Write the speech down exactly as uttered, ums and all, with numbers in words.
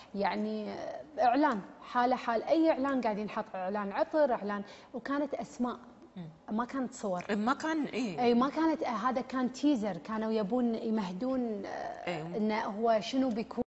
يعني اعلان حاله حال اي اعلان قاعد ينحط، اعلان عطر، اعلان، وكانت اسماء ما كانت صور. ما كان اي اي ما كانت، هذا كان تيزر، كانوا يبون يمهدون أيوة. انه هو شنو بيكون.